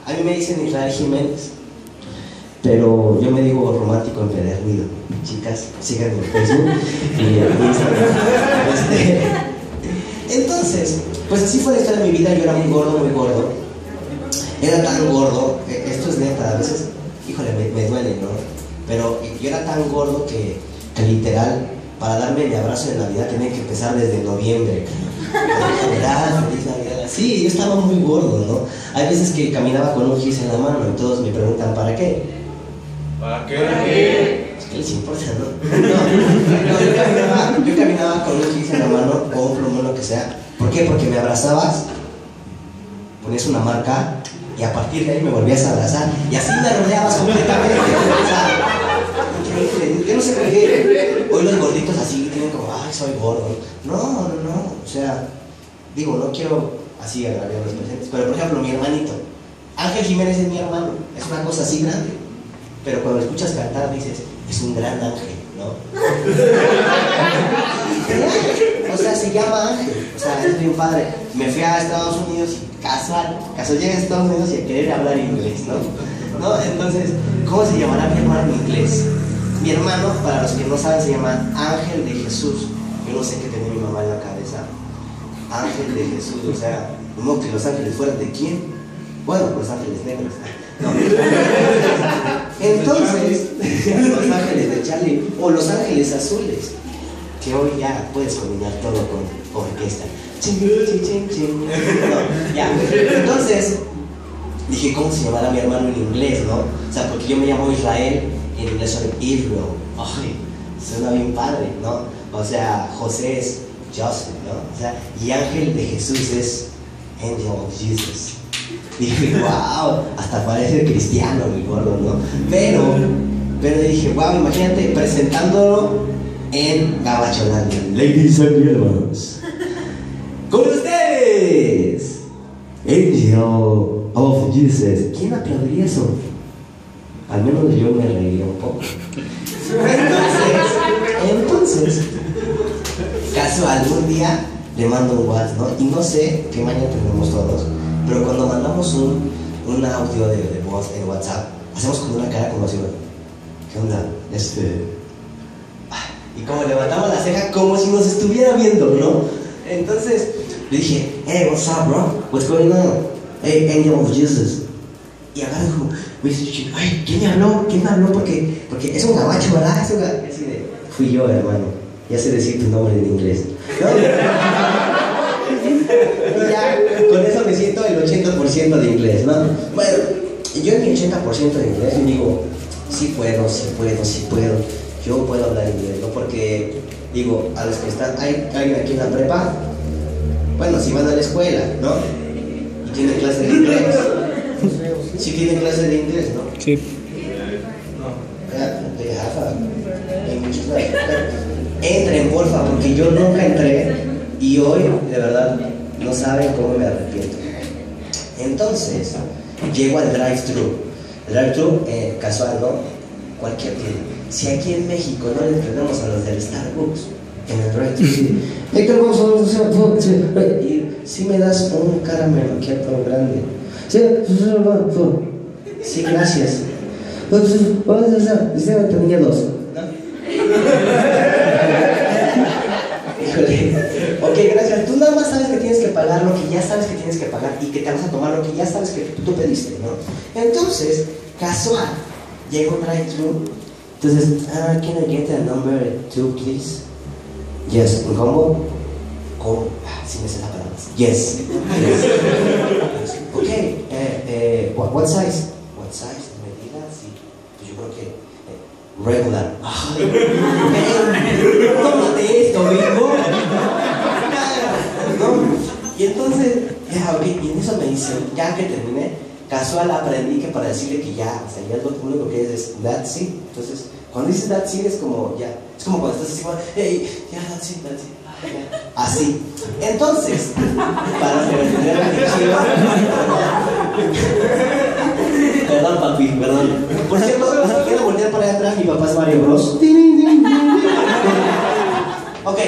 A mí me dicen Israel Jiménez, pero yo me digo romántico empedernido. Chicas, síganme en Facebook y en Instagram. Entonces, pues así fue la historia de mi vida. Yo era muy gordo, muy gordo. Era tan gordo, esto es neta, a veces, híjole, me duele, ¿no? Pero yo era tan gordo que literal, para darme el abrazo de Navidad tenía que empezar desde noviembre. Feliz Navidad. Sí, yo estaba muy gordo, ¿no? Hay veces que caminaba con un gis en la mano y todos me preguntan, ¿para qué? ¿Para qué? Es que les importa, ¿no? No, yo caminaba con un gis en la mano o un plumón, lo que sea. ¿Por qué? Porque me abrazabas, ponías una marca y a partir de ahí me volvías a abrazar y así me rodeabas completamente. O sea, increíble. Yo no sé por qué hoy los gorditos así tienen como, ay, soy gordo. No. O sea, digo, no quiero así agraviar a los presentes, pero por ejemplo, mi hermanito, Ángel Jiménez es mi hermano, es una cosa así grande, pero cuando lo escuchas cantar dices, es un gran ángel, ¿no? O sea, se llama Ángel, o sea, es bien padre. Me fui a Estados Unidos y casual llegué a Estados Unidos y a querer hablar inglés, ¿no? Entonces, ¿cómo se llamará mi hermano en inglés? Mi hermano, para los que no saben, se llama Ángel de Jesús. Yo no sé qué tenía mi mamá en la cabeza. Ángel de Jesús, o sea, no que los ángeles fueran de quién. Bueno, los ángeles negros. No. Entonces, los ángeles de Charlie o los ángeles azules, que hoy ya puedes combinar todo con orquesta. No, ya. Entonces, dije, ¿cómo se llamará mi hermano en inglés, no? O sea, porque yo me llamo Israel y en inglés soy Israel. Ay, suena bien padre, ¿no? O sea, José es Joseph, ¿no? O sea, y Ángel de Jesús es Angel of Jesus. Dije, wow, hasta parece cristiano mi gordo, ¿no? Pero dije, wow, imagínate presentándolo en Gabacholandia. Ladies and gentlemen, con ustedes, Angel of Jesus. ¿Quién aplaudiría eso? Al menos yo me reiría un poco. Entonces, casual, un día le mando un WhatsApp, ¿no? Y no sé qué mañana tenemos todos, pero cuando mandamos un audio de voz en WhatsApp, hacemos con una cara como así, ¿qué onda? Y como levantamos la ceja como si nos estuviera viendo, ¿no? Entonces le dije, hey, what's up, bro? What's going on? Hey, Angel of Jesus. Y acá dijo, ay, ¿quién me habló? Porque es un gabacho, ¿verdad? Es un gabacho. Así de, fui yo, hermano. Ya sé decir tu nombre en inglés, ¿no? Y ya, con eso me siento el 80% de inglés, ¿no? Bueno, yo en mi 80% de inglés yo digo, sí puedo. Yo puedo hablar inglés, ¿no? Porque, digo, a los que están, hay aquí en la prepa, bueno, si van a la escuela, ¿no? Y tienen clase de inglés. Sí tienen clase de inglés, ¿no? Sí. They have a English class. Entren, porfa, porque yo nunca entré y hoy, de verdad, no saben cómo me arrepiento. Entonces, llego al drive-thru. El drive-thru, casual, ¿no? Cualquier tienda. Si aquí en México no le entendemos a los del Starbucks, en el drive-thru, y si me das un caramelo macchiato grande. Sí, gracias. Tenía dos. Híjole. Ok, gracias. Tú nada más sabes que tienes que pagar lo que ya sabes que tienes que pagar y que te vas a tomar lo que ya sabes que tú pediste, ¿no? Entonces, casual, llega un drive-thru. Entonces, can I get a number 2, please? Yes. ¿Un combo? ¿Cómo? Sí me sé la palabra. Yes. Ok. What size? What size? ¿Medida? Sí. Pues yo creo que regular. Tómate esto, hijo. ¿No? Y entonces, ok, y en eso me dicen, ya que terminé, casual aprendí que para decirle que ya, o sea, ya lo único que es that's it. Entonces, cuando dices that's it es como, ya, es como cuando estás así, como, hey, ya, that's it. Ya. Así. Entonces, para tener la dicción, perdón, papi, perdón. Por cierto, quiero voltear para allá atrás, mi papá es Mario Bros. Ok.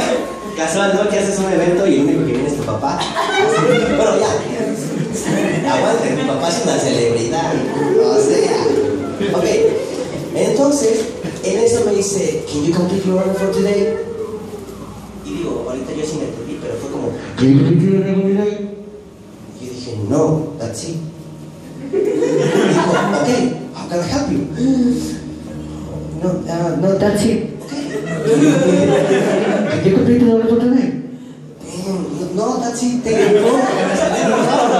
Casual, ¿no? Que haces un evento y el único que viene es tu papá. Bueno, ya. dice, can you complete your order for today? Y digo, ahorita yo sí me entendí, pero fue como, can you complete your order for today? Y yo dije, no, that's it. Y dijo, okay, how can I help you? No, that's it. Okay. Can you complete your order for today? No, that's it. Take your phone.